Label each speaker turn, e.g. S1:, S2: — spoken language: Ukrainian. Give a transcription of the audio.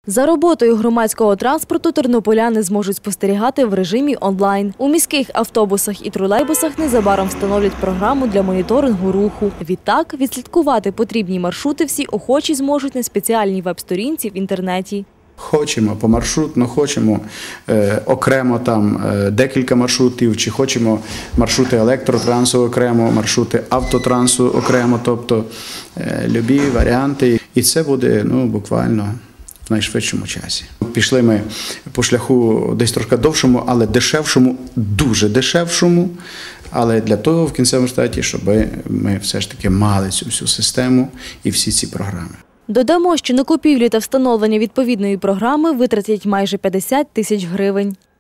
S1: За роботою громадського транспорту тернополяни зможуть спостерігати в режимі онлайн. У міських автобусах і тролейбусах незабаром встановлять програму для моніторингу руху. Відтак, відслідкувати потрібні маршрути всі охочі зможуть на спеціальній веб-сторінці в інтернеті.
S2: Хочемо помаршрутно, хочемо окремо там декілька маршрутів, чи хочемо маршрути електротрансу окремо, маршрути автотрансу окремо, тобто любі варіанти. І це буде буквально в найшвидшому часі. Пішли ми по шляху десь трохи довшому, але дешевшому, дуже дешевшому, але для того в кінцевому результаті, щоб ми все ж таки мали цю всю систему і всі ці програми.
S1: Додамо, що на купівлю та встановлення відповідної програми витратять майже 50 тисяч гривень.